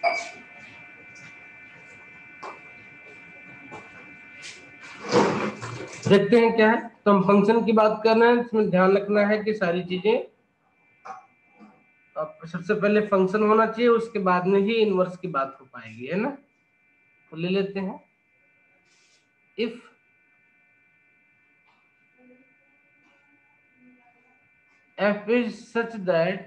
देखते हैं क्या है। तो हम फंक्शन की बात कर रहे हैं, इसमें ध्यान रखना है कि सारी चीजें सबसे पहले फंक्शन होना चाहिए, उसके बाद में ही इनवर्स की बात हो पाएगी, है ना। तो ले लेते हैं, if f is such that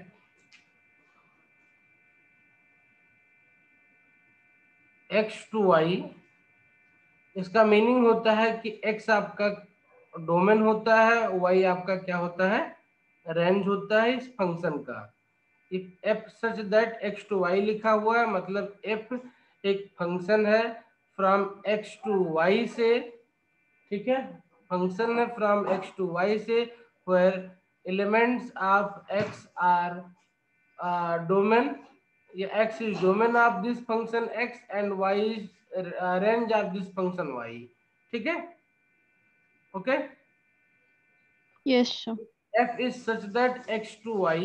x to y, इसका मीनिंग होता है कि x आपका डोमेन होता है, y आपका क्या होता है, रेंज होता है इस फंक्शन का। If f such that x to y लिखा हुआ है, मतलब f एक फंक्शन है फ्रॉम x टू y से, ठीक है, फंक्शन है फ्रॉम x टू y से, where elements of x are domain, या x is domain of this function x and y is range of this function y, ठीक है, okay. Yes, sir. f is such that x to y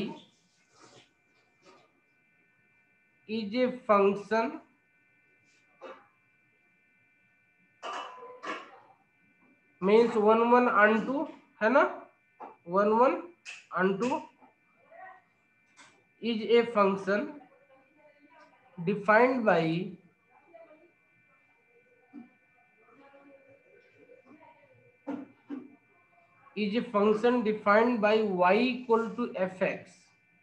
is a function means 1 1 onto, है ना, 1 1 onto is a function defined by is a function defined by y equal to fx।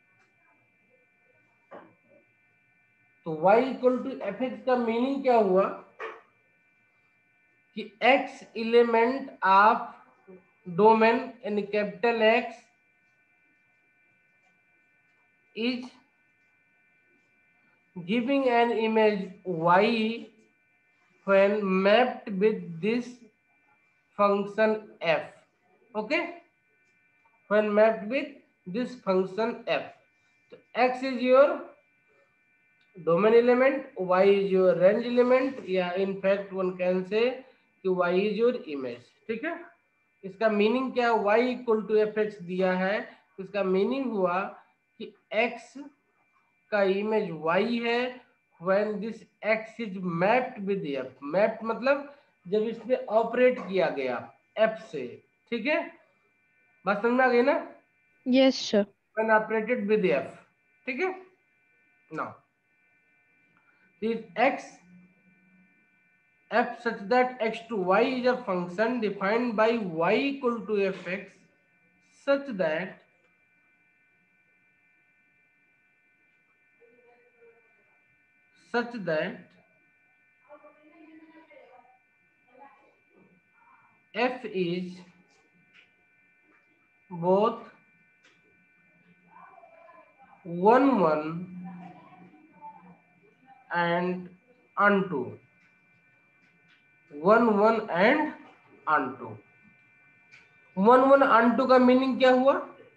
तो y equal to F X का meaning क्या हुआ कि x element of domain in capital X is giving an image y when mapped with this function f, okay, when mapped with this function f। तो x is your domain element, y is your range element, या in fact one can say कि y is your image, ठीक है। इसका meaning क्या, y equal to F X दिया है, इसका मीनिंग हुआ कि x का इमेज y है when this x is mapped with f। Mapped मतलब जब इसमें ऑपरेट किया गया f से, ठीक है, बात समझ में आ गई ना। Yes, sir. when operated with f, ठीक है। Now this f such that x to y is a function defined by y equal to fx such that f is both 1 1 and onto 1 1 and onto 1 1 onto का meaning क्या हुआ,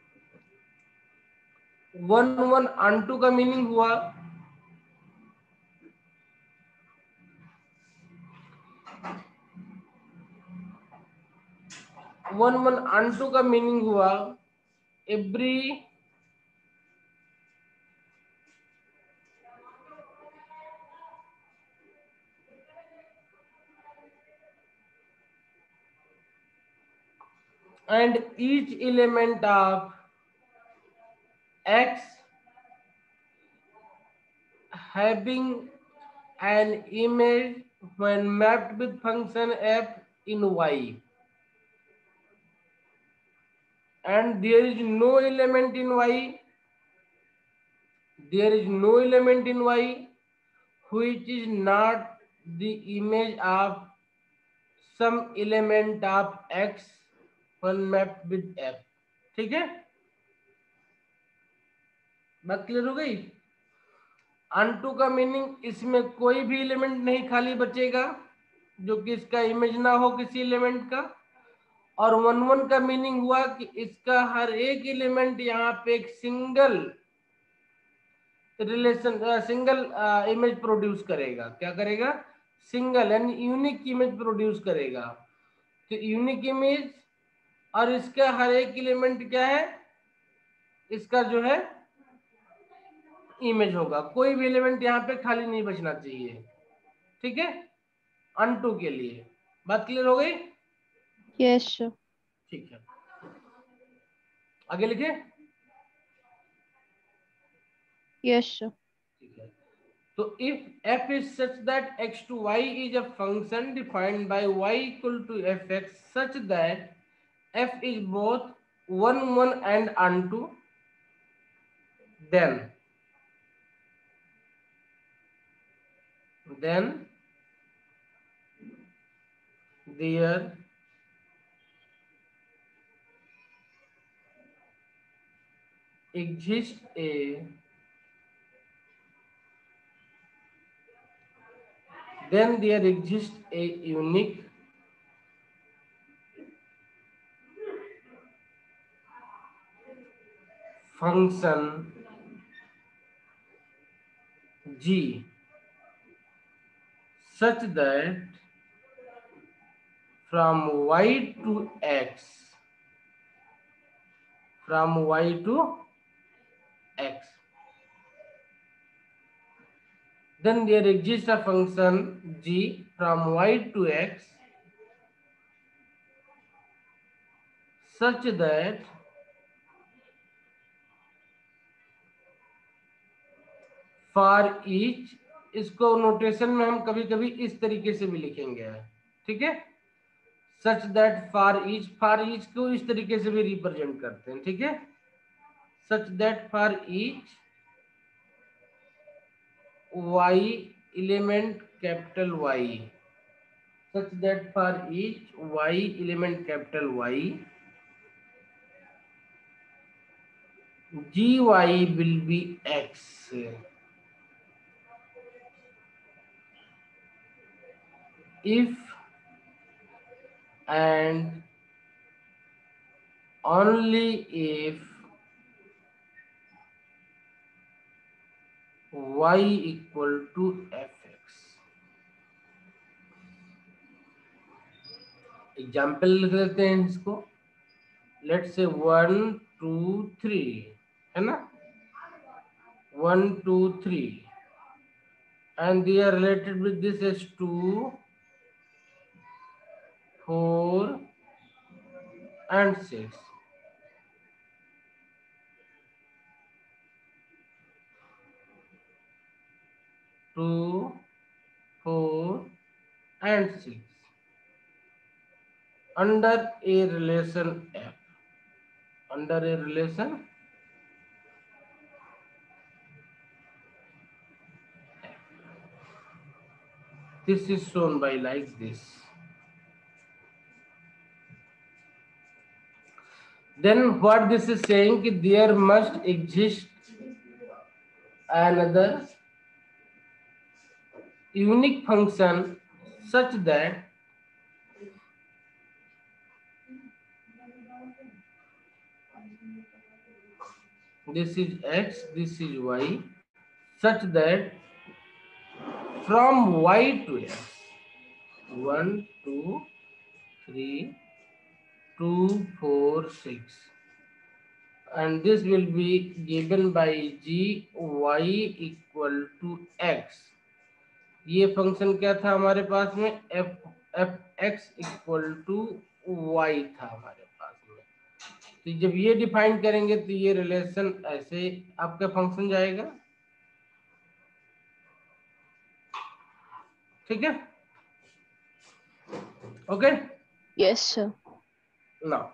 1 1 onto का meaning हुआ 1 1 onto का meaning हुआ every and each element of x having an image when mapped with function f in y, and there is no element in y, there is no element in y which is not the image of some element of x when mapped with f, ठीक है, बात clear हो गई। Unto का meaning इसमें कोई भी element नहीं खाली बचेगा जो कि इसका इमेज ना हो किसी एलिमेंट का, और 1 1 का मीनिंग हुआ कि इसका हर एक एलिमेंट यहाँ पे एक single relation single image produce करेगा, क्या करेगा, सिंगल यानी यूनिक इमेज प्रोड्यूस करेगा। तो यूनिक इमेज और इसका हर एक एलिमेंट क्या है, इसका जो है इमेज होगा, कोई भी एलिमेंट यहाँ पे खाली नहीं बचना चाहिए, ठीक है, अनटू के लिए। बात क्लियर हो गई? Yes, sir. ठीक है, आगे लिखे। Yes, sir. ठीक है, तो if f is such that x to y is a function defined by y equal to fx such that f is both 1 1 and unto, then there exists a unique function g such that from y to x, then there exists a function g from y to x such that for each, इसको notation में हम कभी कभी इस तरीके से भी लिखेंगे, ठीक है, सच दैट फॉर ईच को इस तरीके से भी रिप्रेजेंट करते हैं, ठीक है, such that for each y element capital Y, such that for each y element capital Y, gy will be x if and only if y equal to fx। Example लिख लेते हैं इसको, लेट से 1 2 3, है ना, 1 2 3, and they are related with this as 2 4 and 6, 2 4 and 6 under a relation f, under a relation this is shown by like this, then what this is saying कि there must exist another unique function such that this is x, this is y, such that from y to x, 1 2 3 2 4 6, and this will be given by g y equal to x। ये function क्या था हमारे पास में, f x equal to y था हमारे पास में। तो जब ये डिफाइन करेंगे तो ये रिलेशन ऐसे आपका फंक्शन जाएगा, ठीक है, okay. Yes, sir. Now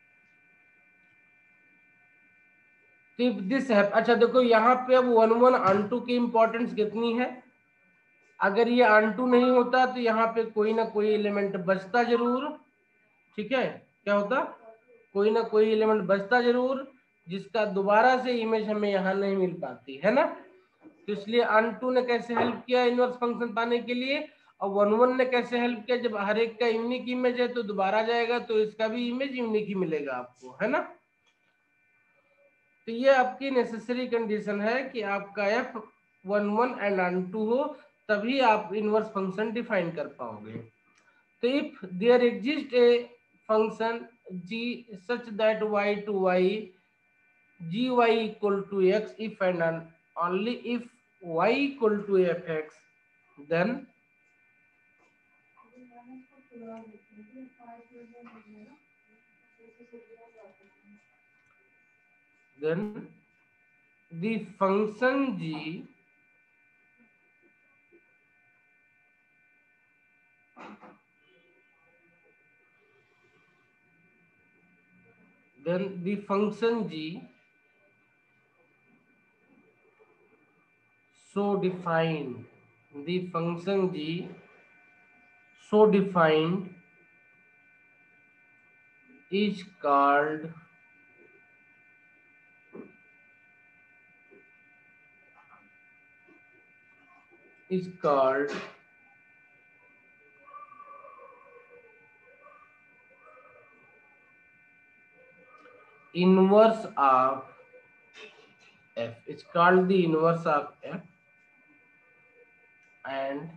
this है, अच्छा देखो यहाँ पे अब 1 1 अनटू की इंपॉर्टेंस कितनी है, अगर ये अनटू नहीं होता तो यहाँ पे कोई ना कोई एलिमेंट बचता जरूर, ठीक है, क्या होता, कोई ना कोई एलिमेंट बचता जरूर, जिसका दोबारा से इमेज हमें यहाँ नहीं मिल पाती है ना। तो इसलिए अनटू ने कैसे हेल्प किया इनवर्स फंक्शन पाने के लिए, और 1 1 ने कैसे हेल्प किया, जब हर एक का यूनिक इमेज है तो दोबारा जाएगा तो इसका भी इमेज यूनिक ही मिलेगा आपको, है ना। तो ये आपकी नेसेसरी कंडीशन है कि आपका एफ 1 1 एंड अनटू हो, तभी आप इनवर्स फंक्शन डिफाइन कर पाओगे। तो if there exist a function g such that y to y gy equal to x if and only if y equal to fx, then the function g so defined, the function g so defined is called inverse of f. It's called the inverse of f and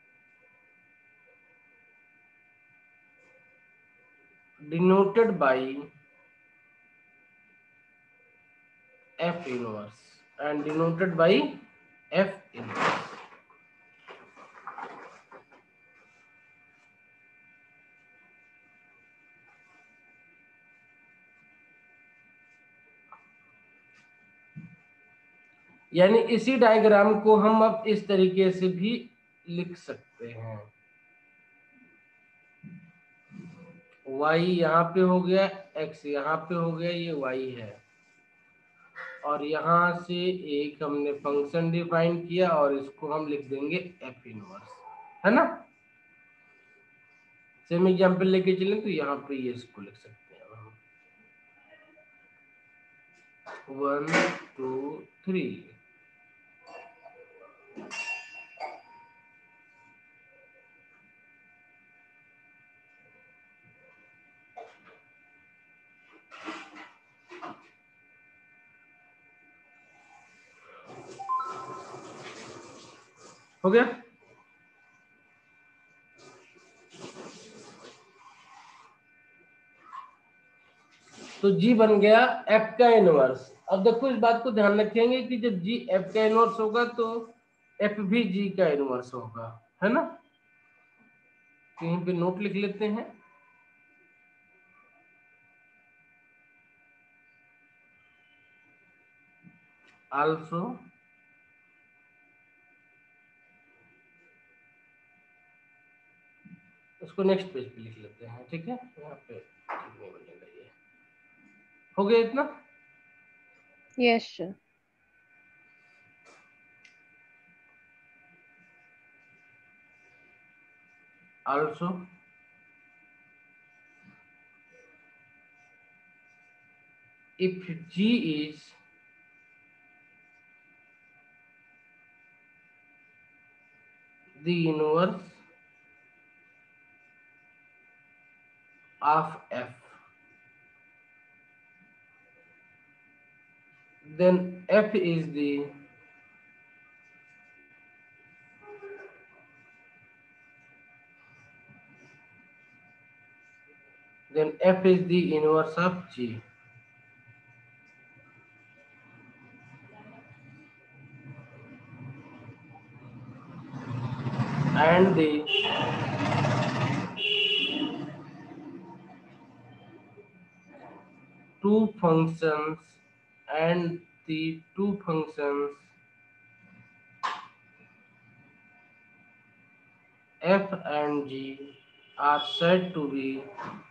denoted by f inverse. यानी इसी diagram को हम अब इस तरीके से भी लिख सकते हैं। y यहाँ पे हो गया, x यहाँ पे हो गया, ये y है, और यहाँ से एक हमने फंक्शन डिफाइन किया और इसको हम लिख देंगे f इनवर्स, है ना। सेम एग्जाम्पल लेके चलें तो यहाँ पे ये इसको लिख सकते हैं हम 1 2 3। हो गया। तो g बन गया f का इनवर्स। अब देखो इस बात को ध्यान रखेंगे कि जब g f का इनवर्स होगा तो f भी g का इनवर्स होगा, है ना। कहीं पे नोट लिख लेते हैं। आल्सो इसको नेक्स्ट पेज पे लिख लेते हैं, ठीक है। यहाँ पे ठीक नहीं बनेगा ये। हो गया इतना। Yes, sir. Also if g is the inverse of f, then f is the inverse of g, and the two functions f and g are said to be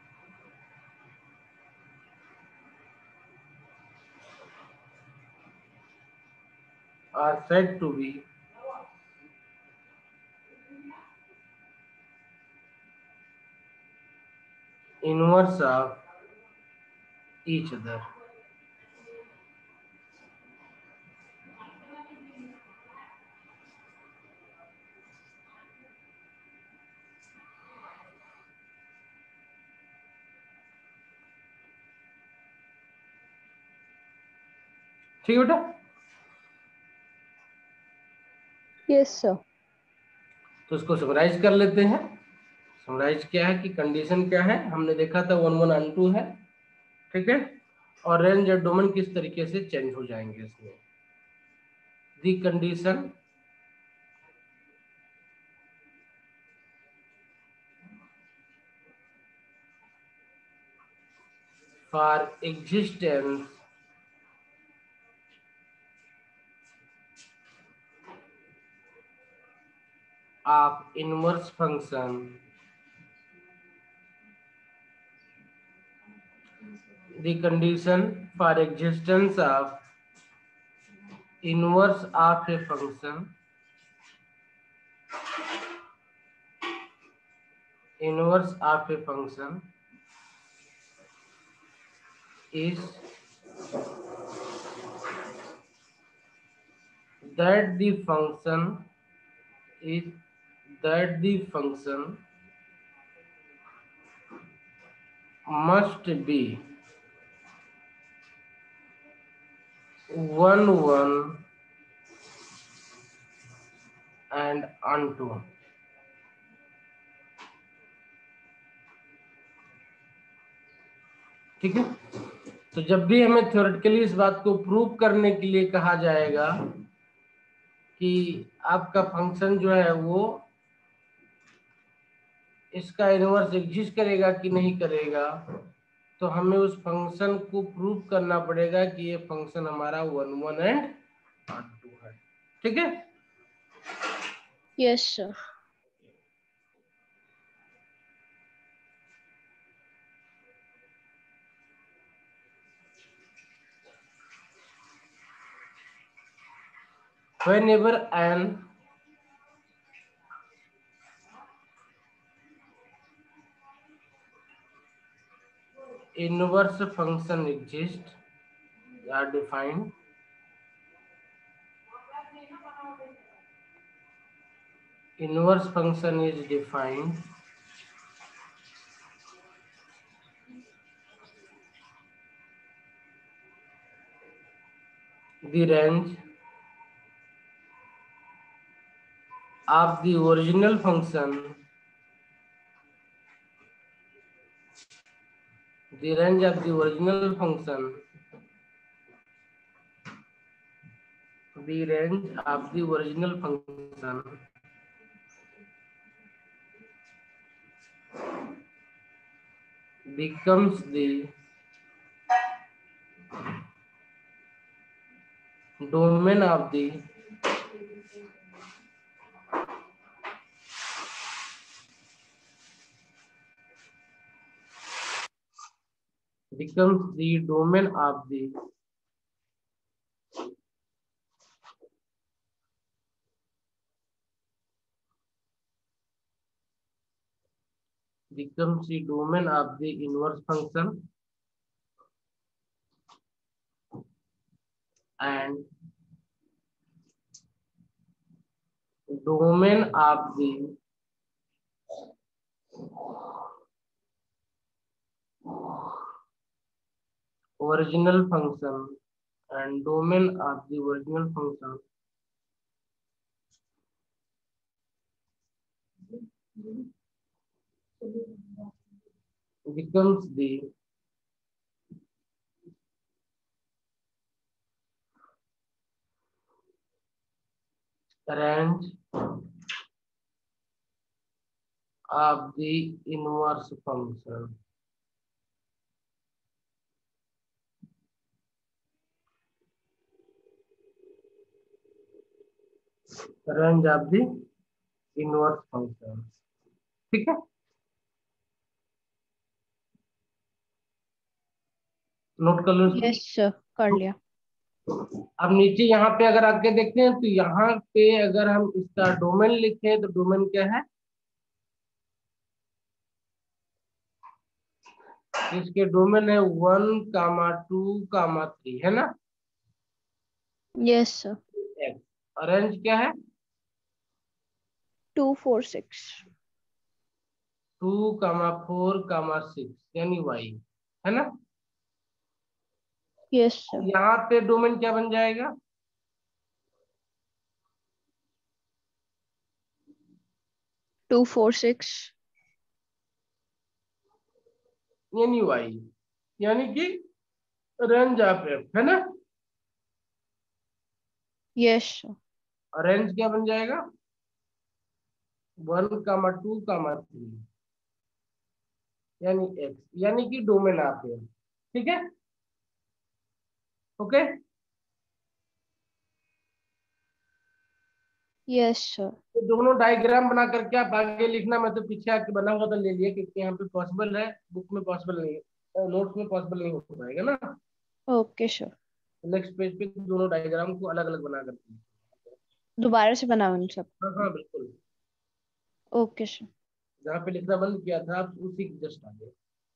inverse of each other। ठीक है बेटा। Yes, sir. तो इसको summarise कर लेते हैं। Summarise क्या है कि कंडीशन क्या है, हमने देखा था 1 1 and 2 है, ठीक है। और रेंज और डोमेन किस तरीके से चेंज हो जाएंगे इसमें। the condition for existence of inverse function, the condition for existence of inverse of a function, inverse of a function is that the function is that the function must be 1 1 and onto. ठीक है, तो जब भी हमें theoretically इस बात को prove करने के लिए कहा जाएगा कि आपका फंक्शन जो है वो इसका इनवर्स एग्जिस्ट करेगा कि नहीं करेगा, तो हमें उस फंक्शन को प्रूव करना पड़ेगा कि ये फंक्शन हमारा 1 1 एंड onto है। ठीक है, Yes, sir. whenever an inverse function exists are defined, inverse function is defined the range of the original function, the range of the original function, the range of the original function becomes the domain of the becomes the domain of the becomes the domain of the inverse function and domain of the original function and domain of the original function becomes the range of the inverse function. Range of the inverse function. ठीक है, note कर लो इसको। Yes, sir. कर लिया. अब नीचे यहाँ पे अगर आके देखते हैं तो यहाँ पे अगर हम इसका डोमेन लिखें तो डोमेन क्या है, इसके डोमेन है 1, 2, 3 है ना। Yes, sir. और रेंज क्या है 2, 4, 6. 2, 4, 6 यानी y है ना। Yes, sir. यहाँ पे डोमेन क्या बन जाएगा 2, 4, 6. यानी y, यानी कि रेंज ऑफ f है ना। Yes, sir. रेंज क्या बन जाएगा? 1, 2, 3, यानी x, यानी कि डोमेन आप है। ठीक है, ओके। Yes, sir. तो दोनों डायग्राम बना करके आप आगे लिखना, मैं तो पीछे आके बना हुआ तो ले लिया, क्योंकि यहाँ पे पॉसिबल है, बुक में पॉसिबल नहीं है, नोट्स में पॉसिबल नहीं हो पाएगा ना। Okay, sir. नेक्स्ट पेज पे दोनों डायग्राम को अलग अलग बना करके। दोबारा से बनाओ इन सब। हाँ हाँ बिल्कुल, ओके सर। जहाँ पे लिखना बंद किया था आप उसी के जस्ट आगे।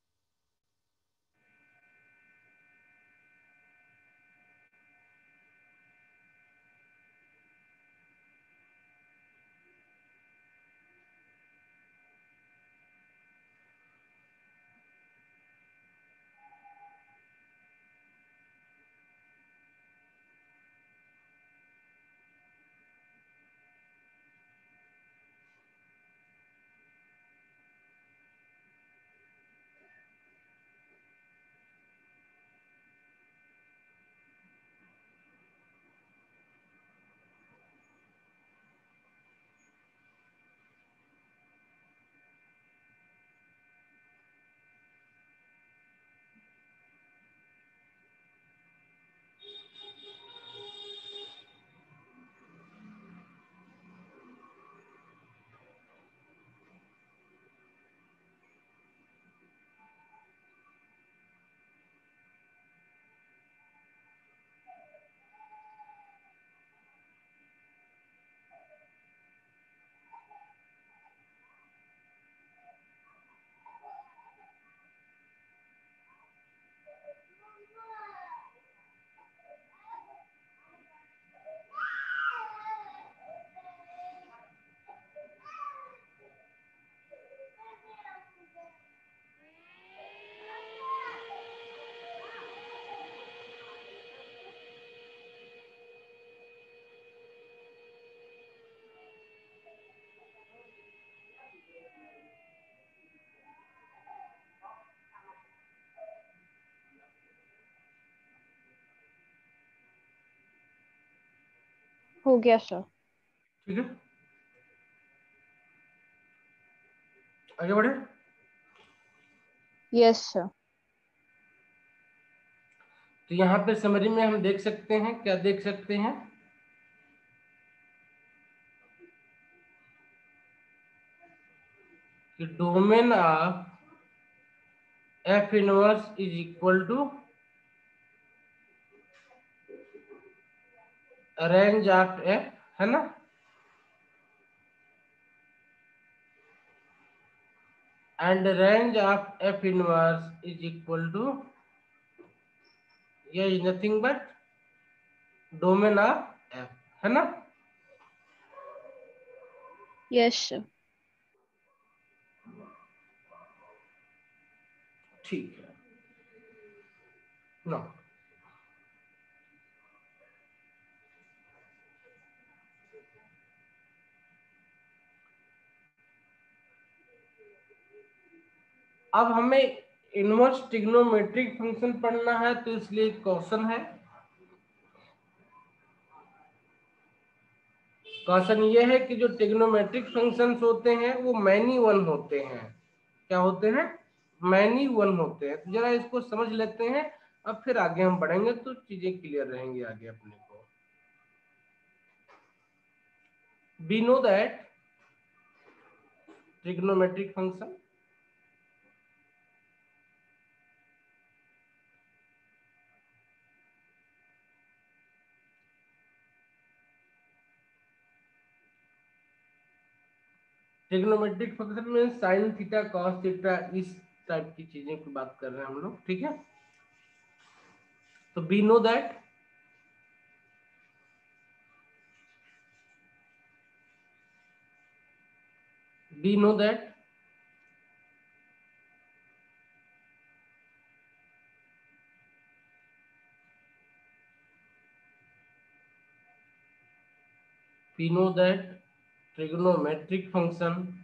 हो गया सर। ठीक है, आगे बढ़े। Yes sir. तो यहाँ पे समरी में हम देख सकते हैं, क्या देख सकते हैं? कि domain of f inverse is equal to range of f, है ना। And range of f inverse is equal to, ये is nothing but domain of f, है ना। Yes sir. ठीक है ना। अब हमें इनवर्स ट्रिग्नोमेट्रिक फंक्शन पढ़ना है, तो इसलिए क्वेश्चन है। क्वेश्चन ये है कि जो ट्रिग्नोमेट्रिक फंक्शंस होते हैं वो मैनी वन होते हैं। क्या होते हैं? मैनी वन होते हैं। तो जरा इसको समझ लेते हैं, अब फिर आगे हम बढ़ेंगे तो चीजें क्लियर रहेंगी आगे अपने को। We know that trigonometric function trigonometric function में साइन थीटा कॉस थीटा इस टाइप की चीजें की बात कर रहे हैं हम लोग, ठीक है। तो we know that we know that we know that trigonometric function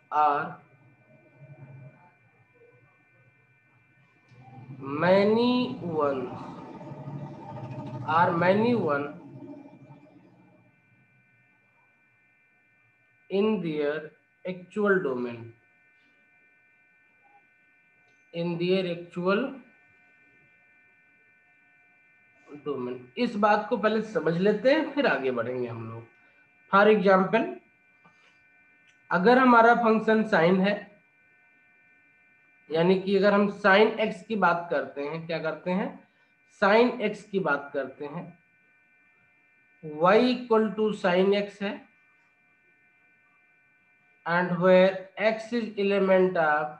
are many ones in their actual domain, इस बात को पहले समझ लेते हैं, फिर आगे बढ़ेंगे हम लोग। फॉर एग्जाम्पल, अगर हमारा फंक्शन साइन है, यानी कि अगर हम साइन एक्स की बात करते हैं, क्या करते हैं, साइन एक्स की बात करते हैं, y equal to sine x है, and where x is element of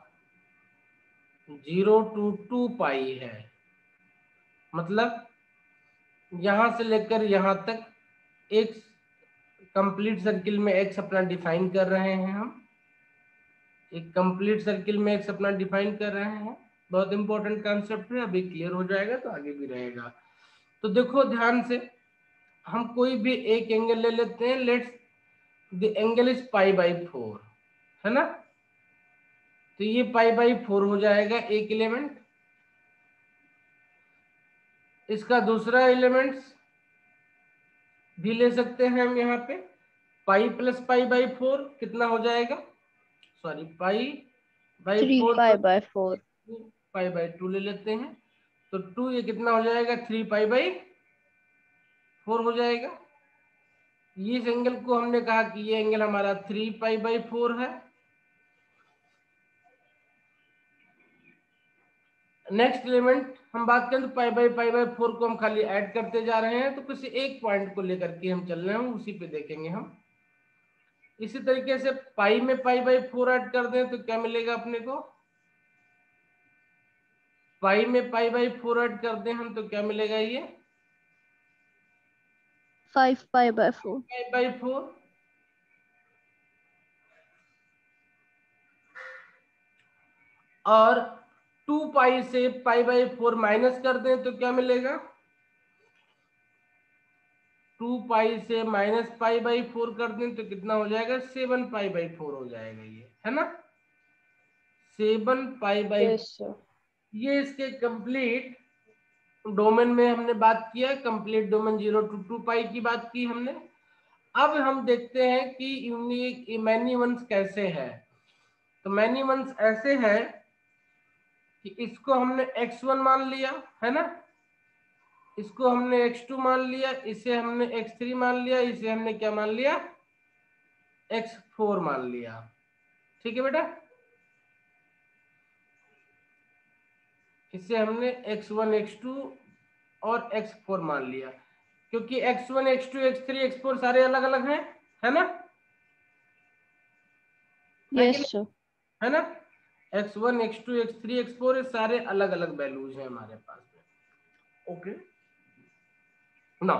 0 to 2 pi है। मतलब यहां से लेकर यहां तक एक कंप्लीट सर्किल में x अपना डिफाइन कर रहे हैं हम, एक कंप्लीट सर्किल में x अपना डिफाइन कर रहे हैं। बहुत इंपॉर्टेंट कॉन्सेप्ट है, अभी क्लियर हो जाएगा तो आगे भी रहेगा। तो देखो ध्यान से, हम कोई भी एक एंगल ले लेते हैं, let's the angle is pi by 4, है ना। तो ये पाई बाई 4 हो जाएगा एक एलिमेंट। इसका दूसरा एलिमेंट्स भी ले सकते हैं हम, यहाँ पे पाई प्लस पाई बाई 4 कितना हो जाएगा, sorry pi by 3 4, pi by 4। Pi by 2 ले लेते हैं, तो 2 ये कितना हो जाएगा, 3 पाई बाई 4 हो जाएगा। ये इस एंगल को हमने कहा कि ये एंगल हमारा 3 पाई बाई 4 है। नेक्स्ट एलिमेंट हम बात करें तो पाई बाई 4 को हम खाली ऐड करते जा रहे हैं, तो किसी एक पॉइंट को लेकर के हम चल रहे हैं, उसी पे देखेंगे हम। इसी तरीके से पाई में पाई बाई 4 ऐड कर दें तो क्या मिलेगा अपने को, पाई में पाई बाई 4 ऐड कर दें हम तो क्या मिलेगा, ये 5 पाई बाय 4। Pi by 4। और 2 पाई से पाई बाई 4 माइनस कर दें तो क्या मिलेगा, 2 पाई से माइनस पाई बाई 4 कर दें तो कितना हो जाएगा, 7 पाई बाई 4 हो जाएगा, ये है ना, 7 पाई बाई। Yes sir. ये इसके कंप्लीट डोमेन में हमने बात किया, कंप्लीट डोमेन 0 to 2 पाई की बात की हमने। अब हम देखते हैं कि यूनिक मैनी वंस कैसे है। तो मैनी वंस ऐसे है कि इसको हमने x1 मान लिया, है ना, इसको हमने x2 मान लिया, इसे हमने x3 मान लिया, इसे हमने क्या मान लिया, x4 मान लिया। ठीक है बेटा, इसे हमने x1 x2 और x4 मान लिया, क्योंकि x1 x2 x3 x4 सारे अलग अलग हैं, है ना, है कि यस नहीं, सर। है ना, x1 x2 x3 x4 ये सारे अलग अलग वैल्यूज हैं हमारे पास में। ओके ना,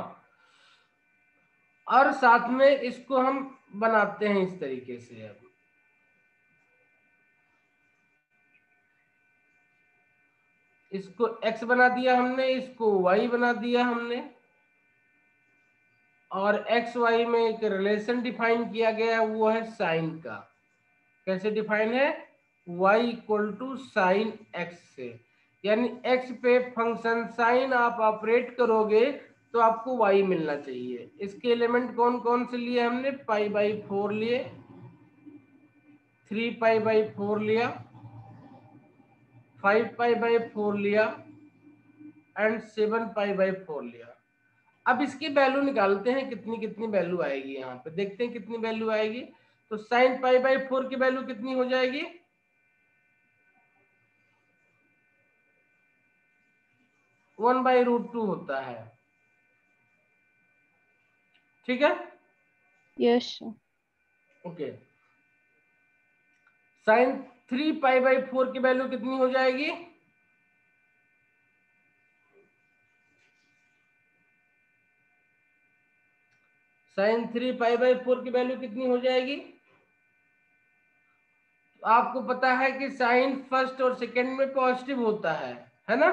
और साथ में इसको हम बनाते हैं इस तरीके से। अब इसको x बना दिया हमने, इसको y बना दिया हमने, और एक्स वाई में एक रिलेशन डिफाइन किया गया है, वो है साइन का। कैसे डिफाइन है, y equal to sine x से, यानी x पे फंक्शन साइन आप ऑपरेट करोगे तो आपको y मिलना चाहिए। इसके एलिमेंट कौन कौन से लिए हमने, पाई बाई 4 लिए, 3 पाई बाई 4 लिया, 5 पाई बाई 4 लिया, एंड 7 पाई बाई 4 लिया। अब इसकी वैल्यू निकालते हैं, कितनी कितनी वैल्यू आएगी, यहाँ पे देखते हैं कितनी वैल्यू आएगी। तो साइन पाई बाई 4 की वैल्यू कितनी हो जाएगी, 1/√2 होता है। ठीक है, yes sir. Okay. Sine 3 pi by 4 की वैल्यू कितनी हो जाएगी, साइन 3 पाई बाई 4 की वैल्यू कितनी हो जाएगी। तो आपको पता है कि साइन फर्स्ट और सेकंड में पॉजिटिव होता है ना,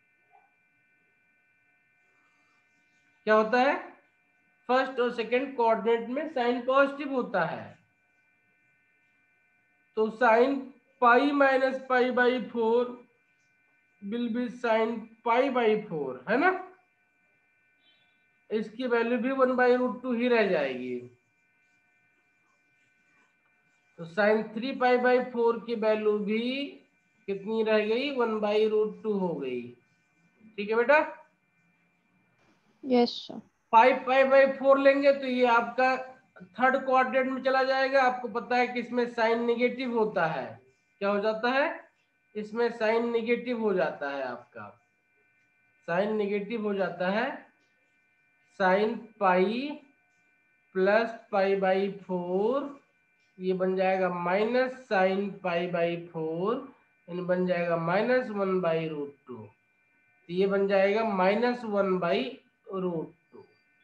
क्या होता है, फर्स्ट और सेकंड कोऑर्डिनेट में साइन पॉजिटिव होता है। तो sine pi minus pi by 4 will be sine pi by 4, है ना। इसकी वैल्यू भी 1/√2 ही रह जाएगी। तो साइन 3 पाई बाई 4 की वैल्यू भी कितनी रह गई, 1/√2 हो गई। ठीक है बेटा। Yes sir. 5 पाई बाई 4 लेंगे तो ये आपका थर्ड क्वाड्रेंट में चला जाएगा। आपको पता है कि इसमें साइन निगेटिव होता है। क्या हो जाता है, इसमें साइन निगेटिव हो जाता है, आपका साइन निगेटिव हो जाता है। Sine pi plus pi by 4 ये बन जाएगा माइनस साइन पाई बाई 4, यानी बन जाएगा -1/√2। ये बन जाएगा -1/√2,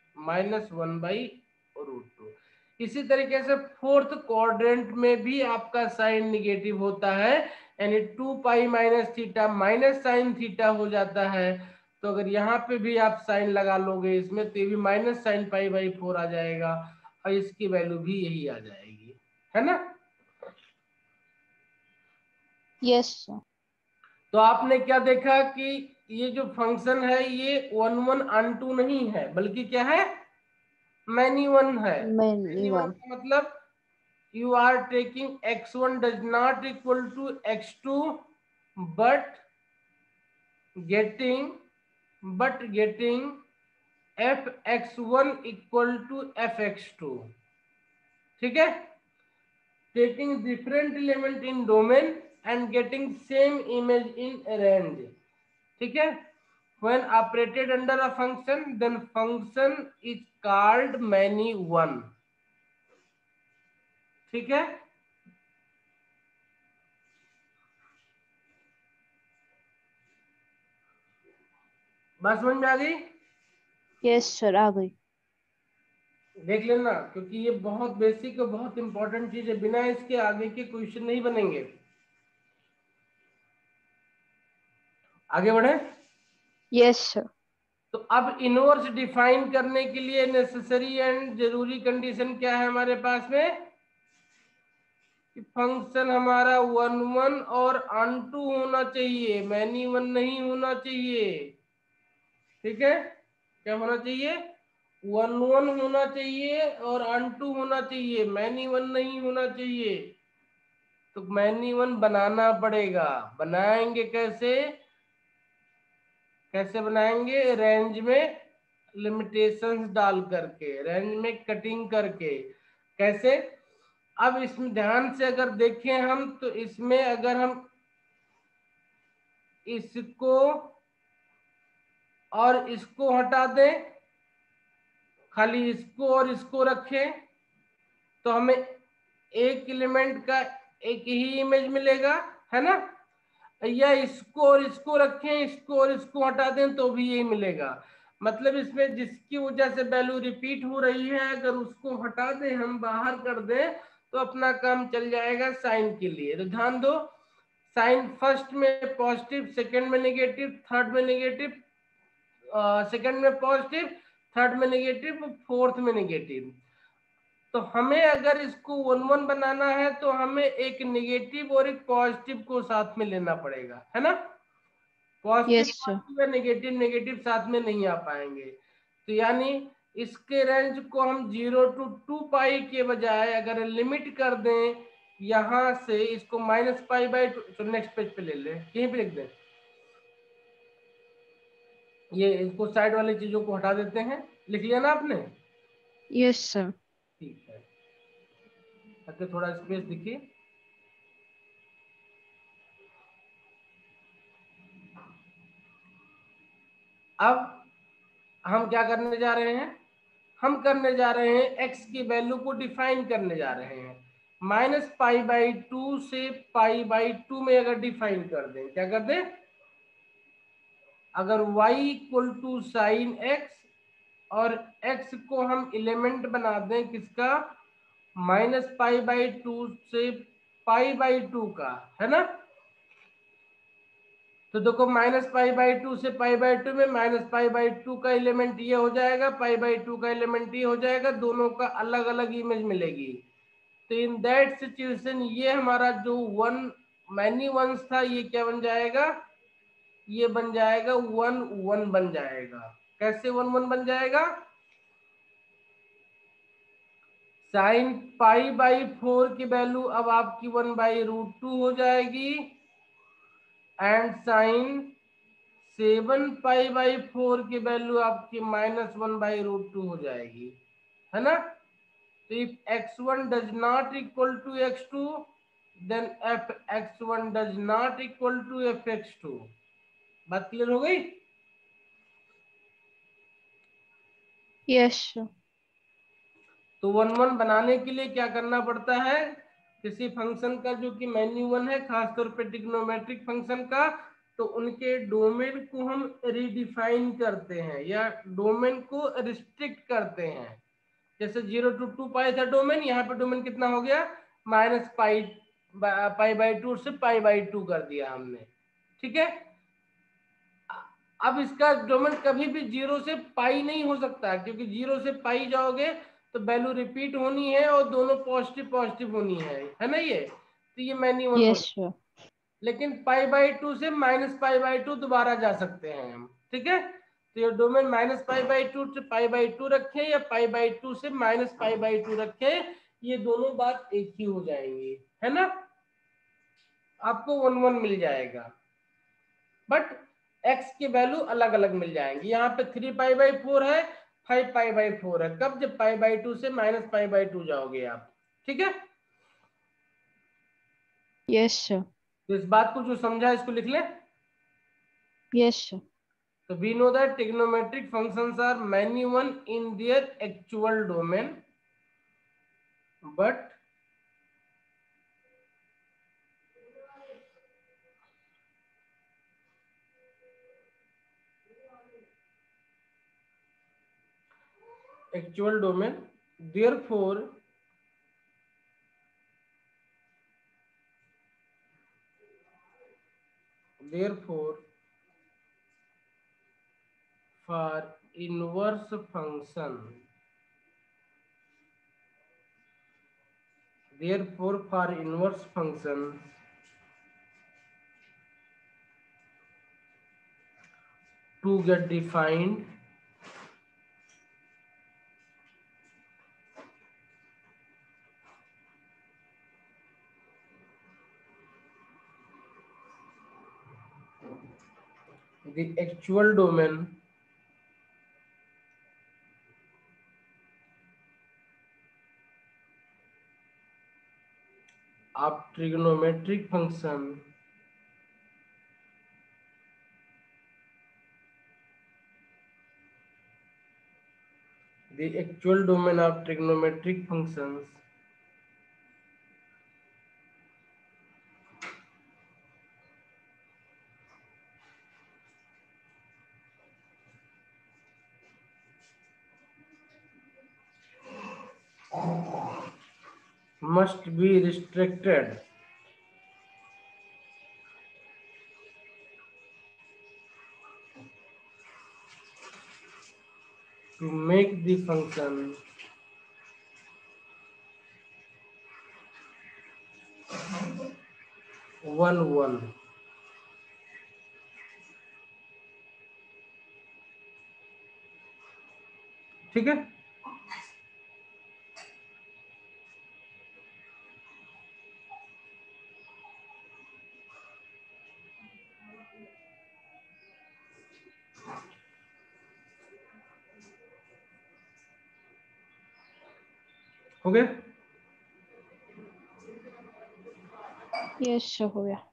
-1/√2। इसी तरीके से फोर्थ क्वाड्रेंट में भी आपका साइन निगेटिव होता है, यानी 2 pi minus theta minus sine theta हो जाता है। तो अगर यहाँ पे भी आप साइन लगा लोगे इसमें, तो ये भी माइनस साइन पाई बाई 4 आ जाएगा, और इसकी वैल्यू भी यही आ जाएगी, है ना। Yes sir. तो आपने क्या देखा कि ये जो फंक्शन है ये 1 1 ऑन 2 नहीं है, बल्कि क्या है, मैनी वन है। Many many one one. का मतलब you are taking x1 does not equal to x2 but getting fx1 equal to fx2। ठीक है, taking different element in domain and getting same image in range। ठीक है, when operated under a function then function is called many one। ठीक है, बात समझ में आ गई। यस सर, आ गई। देख लेना, क्योंकि ये बहुत बेसिक और बहुत इंपॉर्टेंट चीज है, बिना इसके आगे के क्वेश्चन नहीं बनेंगे। आगे बढ़े। Yes sir. तो अब इनवर्स डिफाइन करने के लिए नेसेसरी एंड जरूरी कंडीशन क्या है हमारे पास में, कि फंक्शन हमारा 1 1 और ऑन 2 होना चाहिए, मैनी वन नहीं होना चाहिए। ठीक है, क्या होना चाहिए, 1 1 होना चाहिए और ऑन 2 होना चाहिए, मैनी वन नहीं होना चाहिए। तो मैनी वन बनाना पड़ेगा। बनाएंगे कैसे, कैसे बनाएंगे, रेंज में लिमिटेशंस डाल करके, रेंज में कटिंग करके। कैसे, अब इसमें ध्यान से अगर देखें हम, तो इसमें अगर हम इसको और इसको हटा दें, खाली इसको और इसको रखें, तो हमें एक एलिमेंट का एक ही इमेज मिलेगा, है ना। या इसको और इसको रखें, इसको और इसको हटा दें तो भी यही मिलेगा। मतलब इसमें जिसकी वजह से वैल्यू रिपीट हो रही है, अगर उसको हटा दें, हम बाहर कर दें, तो अपना काम चल जाएगा साइन के लिए। तो ध्यान दो, साइन फर्स्ट में पॉजिटिव, सेकंड में नेगेटिव, थर्ड में नेगेटिव, सेकंड में पॉजिटिव, थर्ड में नेगेटिव, फोर्थ में नेगेटिव। तो हमें अगर इसको 1 1 बनाना है तो हमें एक नेगेटिव और एक पॉजिटिव को साथ में लेना पड़ेगा, है ना। Positive yes sir. पॉजिटिव या नेगेटिव नेगेटिव साथ में नहीं आ पाएंगे। तो यानी इसके रेंज को हम 0 to 2 पाई के बजाय अगर लिमिट कर दें यहां से, इसको -π/2, तो नेक्स्ट पेज पे ले लें, यहीं पे लिख दें, ये इसको साइड वाली चीजों को हटा देते हैं। लिख लिया ना आपने, यस सर। ठीक है, ताकि थोड़ा स्पेस दिखे। अब हम क्या करने जा रहे हैं, हम करने जा रहे हैं x की वैल्यू को डिफाइन करने जा रहे हैं। -π/2 से π/2 में अगर डिफाइन कर दें, क्या कर दें, अगर y equal to sine x और x को हम एलिमेंट बना दें किसका, -π/2 से π/2 का, है ना। तो देखो -π/2 से π/2 में -π/2 का एलिमेंट ये हो जाएगा, π/2 का एलिमेंट ये हो जाएगा, दोनों का अलग अलग इमेज मिलेगी। तो इन दैट सिचुएशन ये हमारा जो वन मैनी वंस था ये क्या बन जाएगा, ये बन जाएगा 1 1 बन जाएगा। कैसे 1 1 बन जाएगा, साइन पाई बाई 4 की वैल्यू अब आपकी 1/√2 हो जाएगी एंड साइन 7 पाई बाई 4 की वैल्यू आपकी -1/√2 हो जाएगी, है ना। तो if x1 does not equal to x2 then fx1 does not equal to fx2। बात क्लियर हो गई। Yes sir. तो 1 1 बनाने के लिए क्या करना पड़ता है, किसी फंक्शन का जो कि मेन्यू वन है, खासतौर पे ट्रिग्नोमेट्रिक फंक्शन का, तो उनके डोमेन को हम रिडिफाइन करते हैं या डोमेन को रिस्ट्रिक्ट करते हैं। जैसे 0 to 2 पाई था डोमेन, यहाँ पे डोमेन कितना हो गया, -पाई/2 से पाई/2 कर दिया हमने, ठीक है। अब इसका डोमेन कभी भी 0 से पाई नहीं हो सकता, क्योंकि 0 से पाई जाओगे तो वैल्यू रिपीट होनी है और दोनों पॉजिटिव पॉजिटिव होनी है ना ये, तो ये मैनी वन हो। Yes sir. लेकिन पाई/2 से -पाई/2 दोबारा जा सकते हैं हम, ठीक है। तो ये डोमेन -पाई/2 से पाई/2 रखें या पाई/2 से -पाई/2 रखें, ये दोनों बात एक ही हो जाएंगी, है ना। आपको 1 1 मिल जाएगा, बट x की वैल्यू अलग अलग मिल जाएंगी। यहाँ पे 3 पाई/4 है, 5 पाई/4 है, कब, जब पाई/2 से -पाई/2 जाओगे आप, ठीक है। Yes sir. तो इस बात को जो समझा इसको लिख ले। Yes sir. So we know that trigonometric functions are many one in their actual domain, but actual domain, therefore for inverse function, therefore for inverse function to get defined, the actual domain of trigonometric function the actual domain of trigonometric functions must be restricted to make the function 1 1, ठीक है। हो गया। Yes sir हो गया।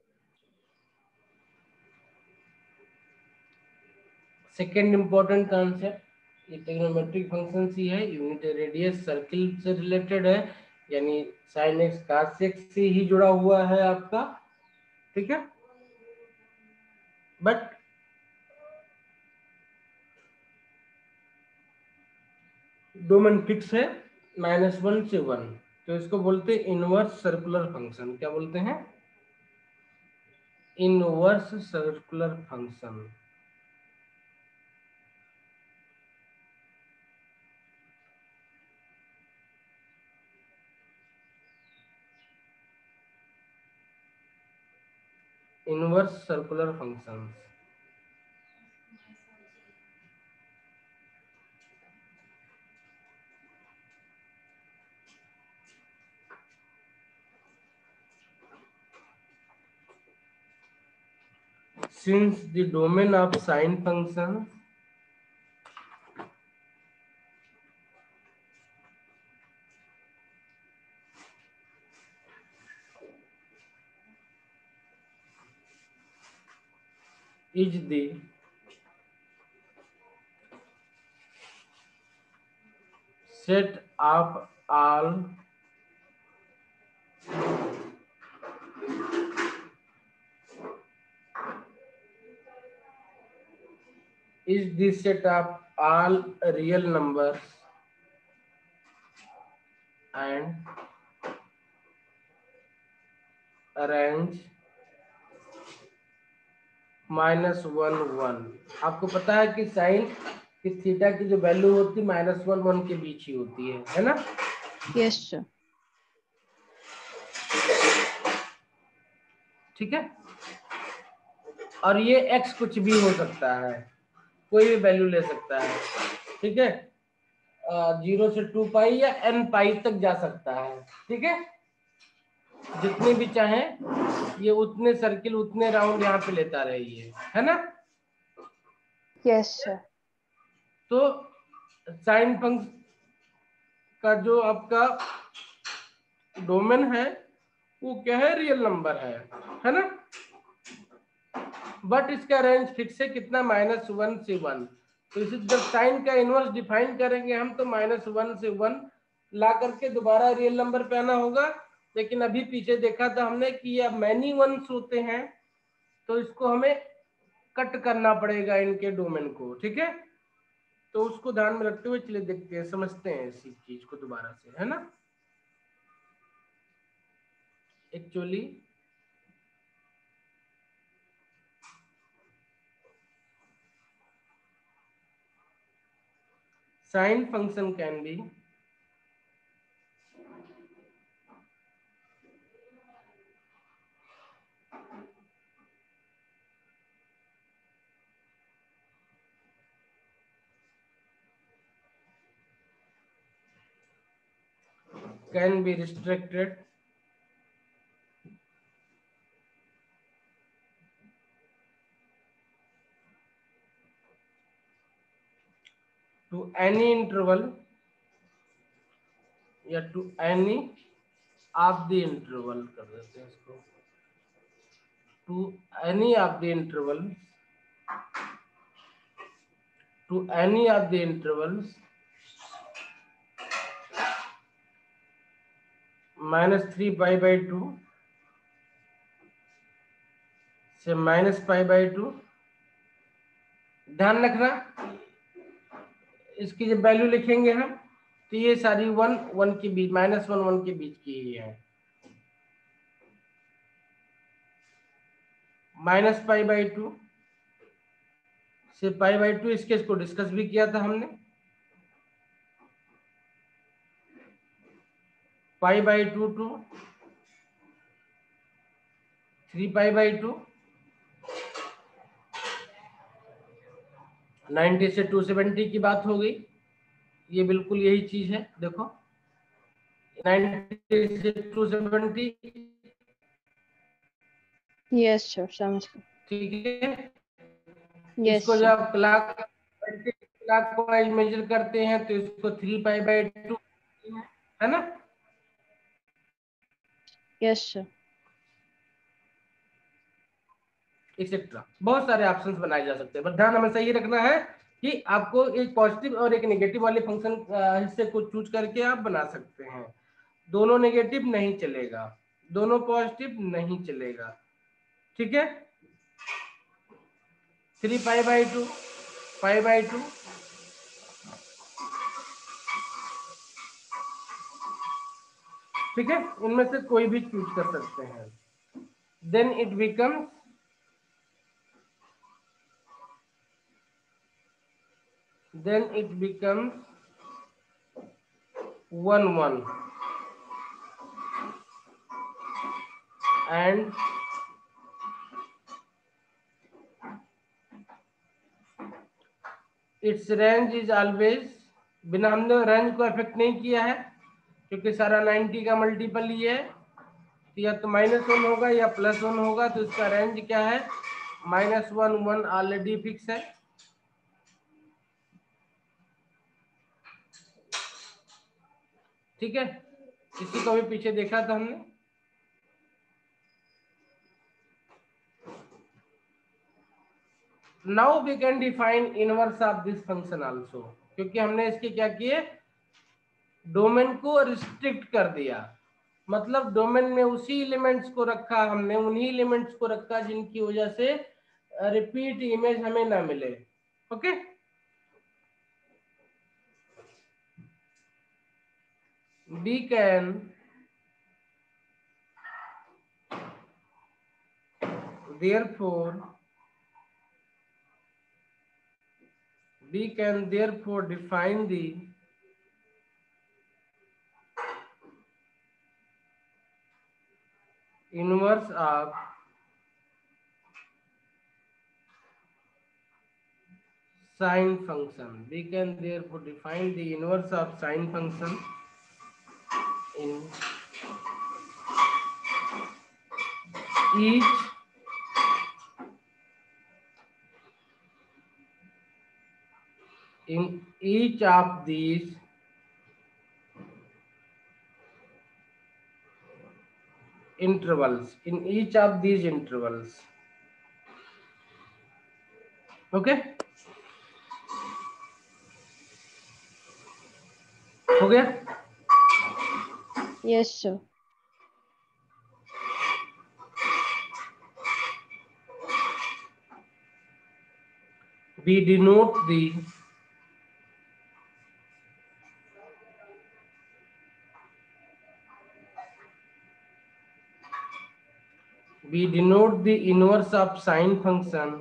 Second important concept, ये trigonometric function ही है, unit radius circle से रिलेटेड है, यानी साइन एक्स cos x से ही जुड़ा हुआ है आपका, ठीक है। बट डोमेन फिक्स है -1 से 1, तो इसको बोलते हैं इनवर्स सर्कुलर फंक्शन। क्या बोलते हैं, inverse circular function. inverse circular functions. Since the domain of sine functions is the set of all real numbers and range -1 1। आपको पता है कि साइन कि थीटा की जो वैल्यू होती है -1 1 के बीच ही होती है ना? Yes sir. ठीक है, और ये x कुछ भी हो सकता है, कोई भी वैल्यू ले सकता है। ठीक है, 0 से 2 पाई या n पाई तक जा सकता है। ठीक है, जितने भी चाहे ये उतने सर्किल उतने राउंड यहाँ पे लेता रहिए, है ना? Yes sir. तो साइन फंक्शन का जो आपका डोमेन है वो क्या है? रियल नंबर है ना? बट इसका रेंज फिक्स है कितना? -1 से 1। तो इसे जब साइन का इनवर्स डिफाइन करेंगे हम तो -1 से 1 ला करके दोबारा रियल नंबर पे आना होगा। लेकिन अभी पीछे देखा था हमने कि ये मैनी वंस होते हैं, तो इसको हमें कट करना पड़ेगा इनके डोमेन को। ठीक है, तो उसको ध्यान में रखते हुए चलिए देखते हैं, समझते हैं इसी चीज को दोबारा से, है ना? Actually sine function can be restricted to any interval या to any of the interval कर देते हैं इसको, to any of the interval, to any of the intervals -3π/2 से -π/2। ध्यान रखना इसकी जब वैल्यू लिखेंगे हम तो ये सारी 1 1 के बीच, -1 1 के बीच की ही है। -π/2 से π/2, इसके इसको डिस्कस भी किया था हमने। π/2 टू 3π/2, 90 से 270 की बात हो गई। ये बिल्कुल यही चीज है, देखो 90 से 270। यस सर, समझ गए। ठीक है, यस इसको सर। जब क्लॉक वाइज मेजर करते हैं तो इसको 3π/2 है ना? Yes sir. एक्सेट्रा बहुत सारे ऑप्शंस बनाए जा सकते हैं, बट ध्यान हमेशा ये रखना है कि आपको एक पॉजिटिव और एक नेगेटिव वाले फंक्शन हिस्से को चूज करके आप बना सकते हैं। दोनों नेगेटिव नहीं चलेगा, दोनों पॉजिटिव नहीं चलेगा। ठीक है, 3π/2 π/2 ठीक है, इनमें से कोई भी चूज कर सकते हैं। Then it becomes then it becomes 1 1 and its range is always, बिना हमने रेंज को इफेक्ट नहीं किया है क्योंकि सारा 90 का मल्टीपल ही है, तो या तो -1 होगा या +1 होगा, तो इसका रेंज क्या है, -1 1 ऑलरेडी फिक्स है। ठीक है, इसी को भी पीछे देखा था हमने। Now we can define inverse of this function also, क्योंकि हमने इसके क्या किए, डोमेन को रिस्ट्रिक्ट कर दिया, मतलब डोमेन में उसी एलिमेंट्स को रखा, हमने उन्हीं एलिमेंट्स को रखा जिनकी वजह से रिपीट इमेज हमें ना मिले। Okay, we can therefore define the inverse of sine function. We can therefore define the inverse of sine function in each of these intervals, okay, हो गया। Yes, sir. we denote the inverse of sine function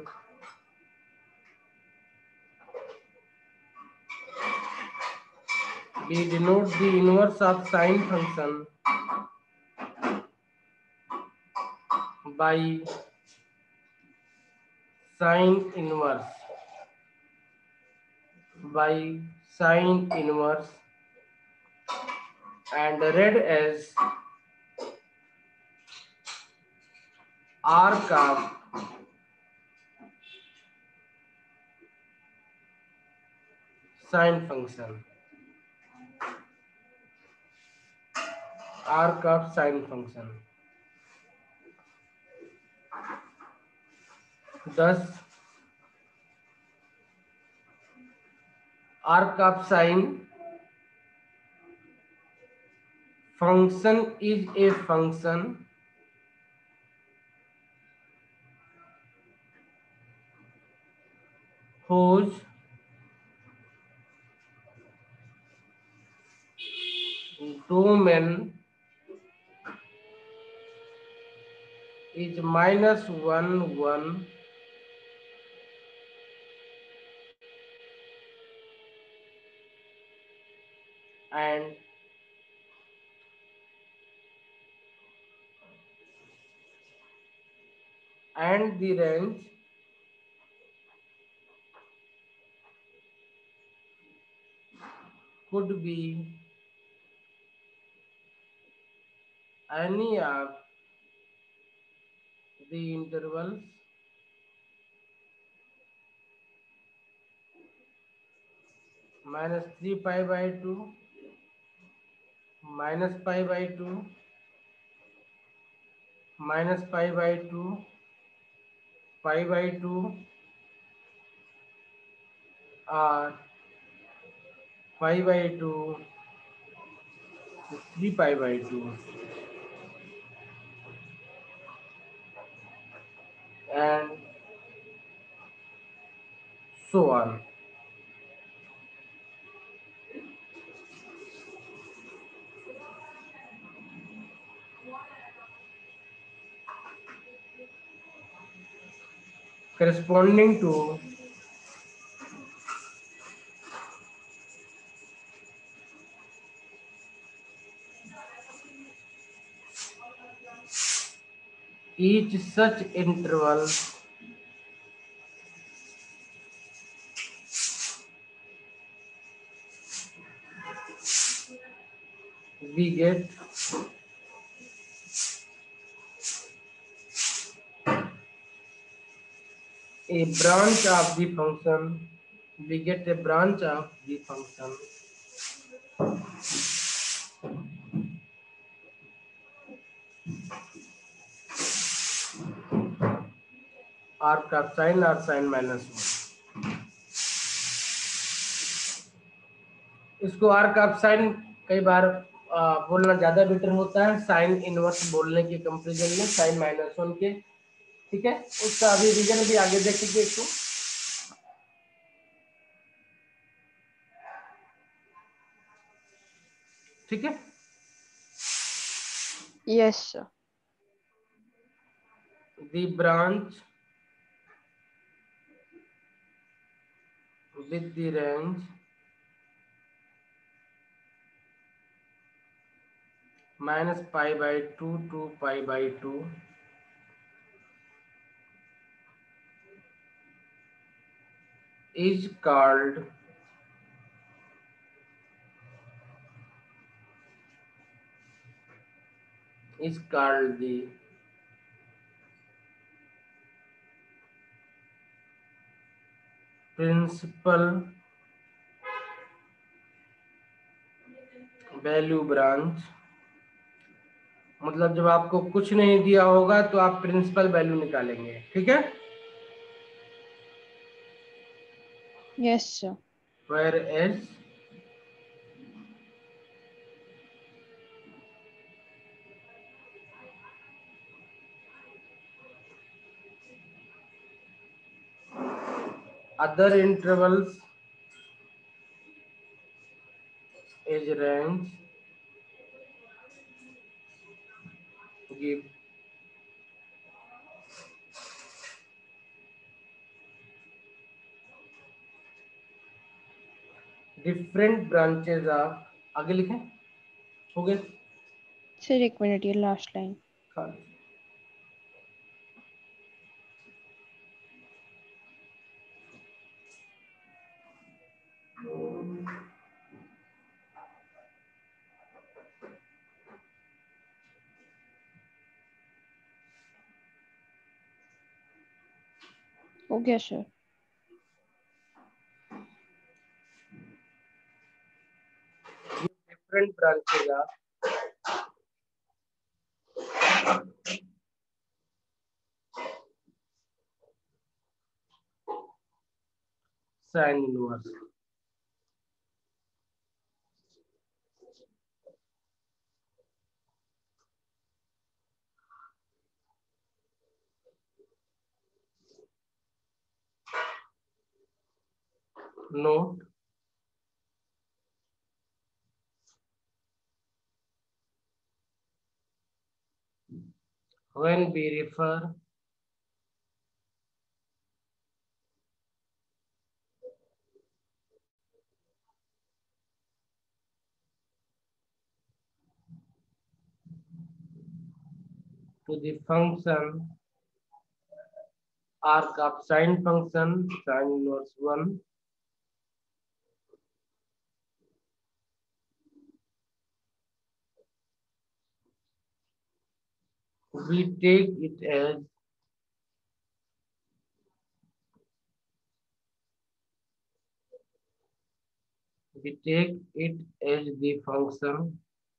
by sine inverse and read as arc of sine function, thus arc of sine function is a function whose domain is -1 1 and the range could be any of the intervals -3 pi by 2, -pi by 2, -pi by 2, pi by 2, or pi by 2, 3 pi by 2, and so on. Corresponding to each such interval we get a branch of the function. We get a branch of the function arc of sin or sin minus 1. इसको arc of sign कई बार बोलना ज्यादा better होता है sine inverse बोलने के comparison में sign minus 1 के। ठीक है, उसका अभी रीजन भी आगे देखेंगे इसको। ठीक है, Yes, sir. the branch with the range minus pi by 2 to pi by 2 is called the principal value branch. मतलब जब आपको कुछ नहीं दिया होगा तो आप प्रिंसिपल वैल्यू निकालेंगे। ठीक है, Yes, sir. Whereas other intervals is range give different branches of। आगे लिखें, हो गए Sir, एक मिनट, ये लास्ट लाइन। खाली। हो गया sir. Different branches of sin inverse। Note when we refer to the function arc of sine function sin inverse 1, we take it as the function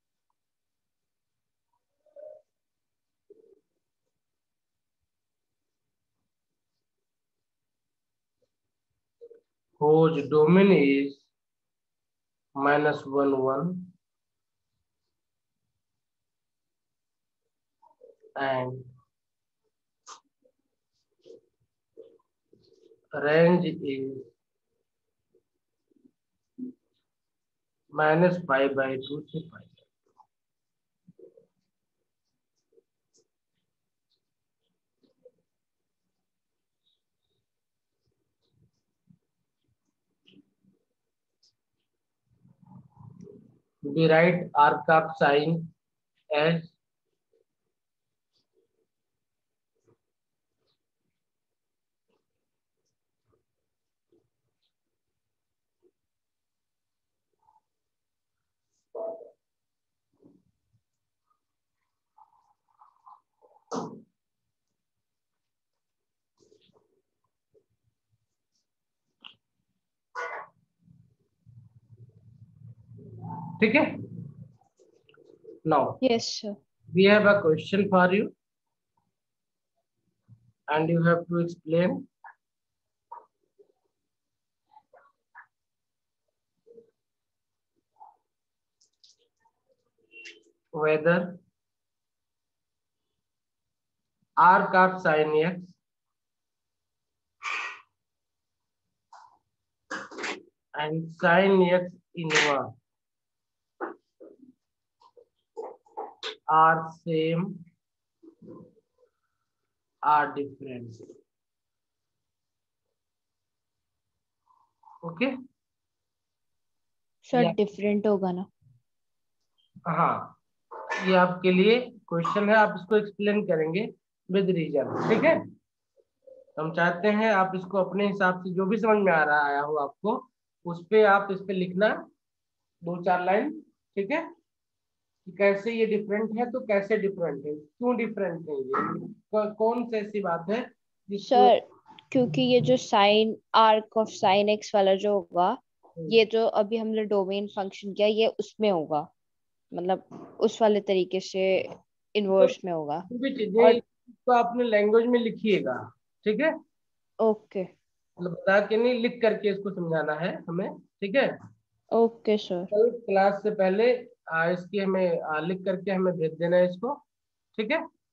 whose domain is -1 1 and range is minus pi by 2 से pi। We write arc of sine as ठीक है. Now Yes, sir. we have a question for you and you have to explain whether arc of sin x and sin x inverse are same are different. Okay. Sir या different होगा ना? हाँ, ये आपके लिए question है, आप इसको एक्सप्लेन करेंगे विद रीजन. ठीक है. हम चाहते हैं आप इसको अपने हिसाब से जो भी समझ में आ रहा आया हो आपको, उस पे आप इस पे लिखना 2-4 लाइन. ठीक है. कि कैसे ये डिफरेंट है, तो कैसे डिफरेंट है, क्यों डिफरेंट है, ये कौन सी ऐसी बात है जिसको. सर क्योंकि ये जो sine arc of sine x वाला जो होगा, ये जो अभी हमने डोमेन फंक्शन किया ये उसमें होगा, मतलब उस वाले तरीके से तो इन्वर्स में होगा. जो भी और चीजें तो अपने लैंग्वेज में लिखिएगा. ठीक है. ओके. मतलब बता के नहीं, लिख करके इसको समझाना है हमें. ठीक है. Okay sir. कल क्लास से पहले इसकी हमें लिख करके हमें भेज देना है इसको. ठीक है.